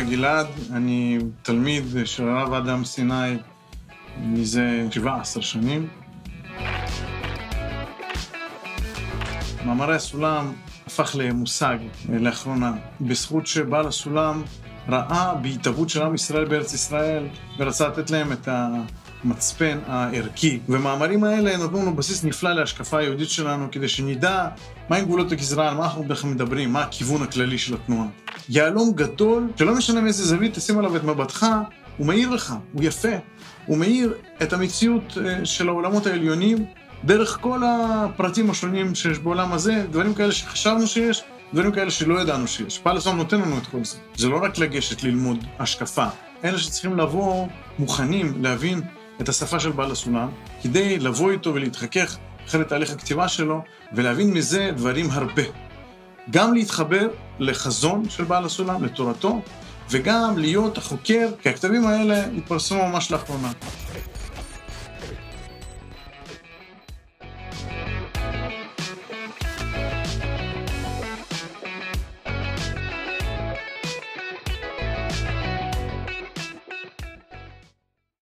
גלעד, אני תלמיד של הרב אדם סיני מזה 17 שנים. מאמרי הסולם הפך למושג לאחרונה, בזכות שבעל הסולם ראה בהתהוות של עם ישראל בארץ ישראל ורצה לתת להם את המצפן הערכי. ומאמרים האלה נתנו לנו בסיס נפלא להשקפה היהודית שלנו, כדי שנדע מהי גבולות הגזרה, על מה אנחנו בכלל מדברים, מה הכיוון הכללי של התנועה. יהלום גדול, שלא משנה מאיזה זווית תשים עליו את מבטך, הוא מאיר לך, הוא יפה. הוא מאיר את המציאות של העולמות העליונים דרך כל הפרטים השונים שיש בעולם הזה, דברים כאלה שחשבנו שיש, דברים כאלה שלא ידענו שיש. בעל הסולם נותן לנו את כל זה. זה לא רק לגשת ללמוד השקפה, אלא שצריכים לבוא מוכנים להבין את השפה של בעל הסולם, כדי לבוא איתו ולהתחכך אחרי תהליך הכתיבה שלו, ולהבין מזה דברים הרבה. גם להתחבר לחזון של בעל הסולם, לתורתו, וגם להיות החוקר, כי הכתבים האלה התפרסמו ממש לאחרונה.